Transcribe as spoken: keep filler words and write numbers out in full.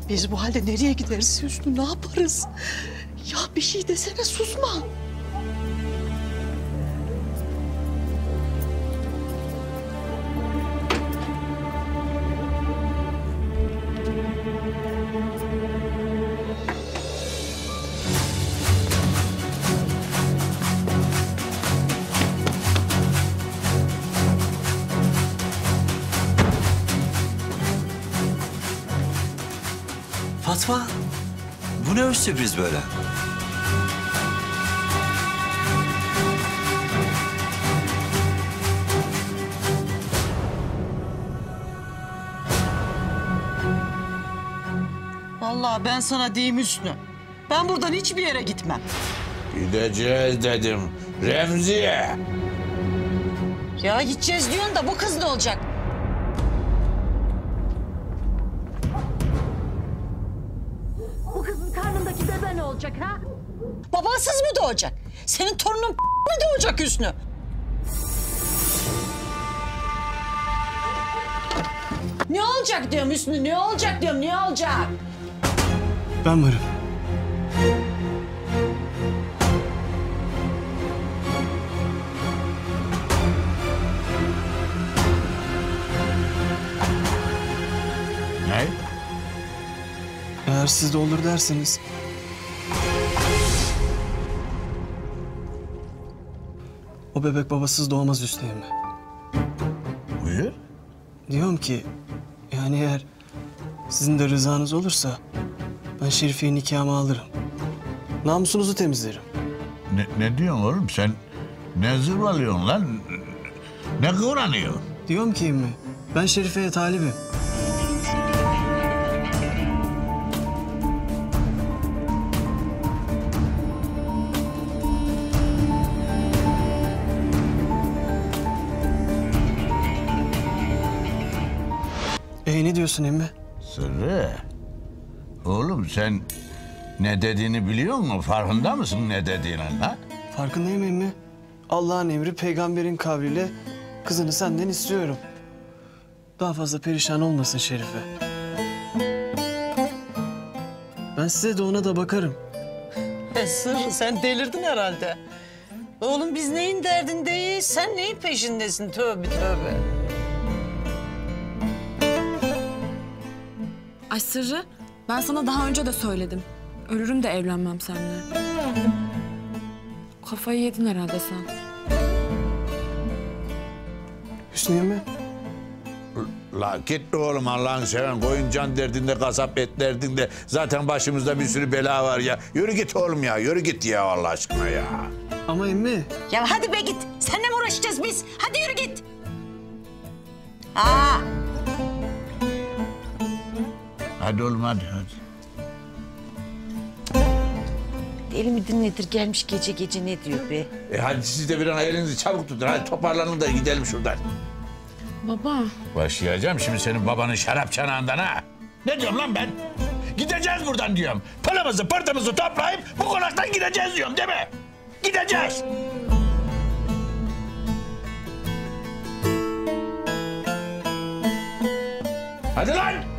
Biz bu halde nereye gideriz Hüsnü, ne yaparız? Ya bir şey desene, susma. Fatma, bu ne sürpriz böyle? Vallahi ben sana diyeyim Hüsnü, ben buradan hiçbir yere gitmem. Gideceğiz dedim Remziye. Ya gideceğiz diyorsun da bu kız ne olacak? Bu kızın karnındaki bebe ne olacak ha? Babasız mı doğacak? Senin torunun mı doğacak Hüsnü? Ne olacak diyorum Hüsnü, ne olacak diyorum, ne olacak? Ben varım. Ne? Eğer siz de olur derseniz... O bebek babasız doğmaz Hüsnü emmi. Buyur. Diyorum ki, yani eğer sizin de rızanız olursa... ben Şerife'yi nikahıma alırım. Namusunuzu temizlerim. Ne, ne diyorsun oğlum sen? Ne zırvalıyorsun lan? Ne kıvranıyorsun? Diyorum ki emmi, ben Şerife'ye talibim. E ne diyorsun emmi? Sırrı. Oğlum sen ne dediğini biliyor musun? Farkında mısın ne dediğinin ha? Farkındayım emmi. Allah'ın emri peygamberin kavliyle kızını senden istiyorum. Daha fazla perişan olmasın Şerife. Ben size de ona da bakarım. E Sırrı, sen delirdin herhalde. Oğlum biz neyin derdindeyiz, sen neyin peşindesin? Tövbe tövbe. Ay Sırrı, ben sana daha önce de söyledim. Ölürüm de evlenmem seninle. Kafayı yedin herhalde sen. Hüsnü emmi. La git oğlum Allah'ını seven. Koyun can derdinde, kasap et derdinde. Zaten başımızda bir sürü bela var ya. Yürü git oğlum ya, yürü git ya Allah aşkına ya. Ama emmi. Ya hadi be git, seninle mi uğraşacağız biz? Hadi yürü git. Aa. Hadi oğlum hadi hadi. Deli midir nedir, gelmiş gece gece ne diyor be? E hadi siz de bir an elinizi çabuk tutun. Hadi toparlanın da gidelim şuradan. Baba. Başlayacağım şimdi senin babanın şarap çanağından ha. Ne diyorum lan ben? Gideceğiz buradan diyorum. Paramızı pırtımızı toplayıp bu konaktan gideceğiz diyorum değil mi? Gideceğiz. Hadi lan!